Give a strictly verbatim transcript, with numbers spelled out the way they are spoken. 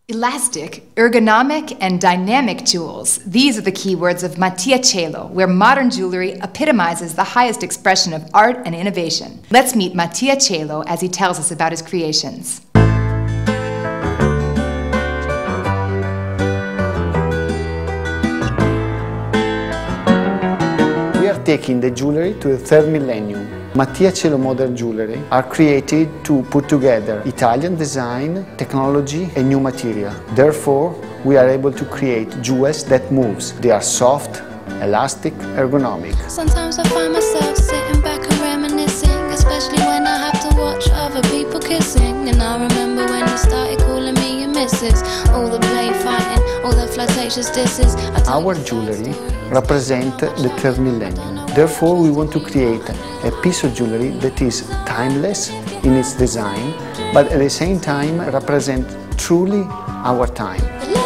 Elastic, ergonomic, and dynamic jewels. These are the keywords of Mattia Cielo, where modern jewelry epitomizes the highest expression of art and innovation. Let's meet Mattia Cielo as he tells us about his creations. We are taking the jewelry to the third millennium. Mattia Cielo modern jewelry are created to put together Italian design, technology and new material. Therefore, we are able to create jewels that moves. They are soft, elastic, ergonomic. Sometimes I find myself sitting back and reminiscing, especially when I have to watch other people kissing. And I remember when you started calling me your missus, all the play fighting, all the flirtatious disses. Our jewelry represents the third millennium. Therefore, we want to create a piece of jewelry that is timeless in its design, but at the same time represents truly our time.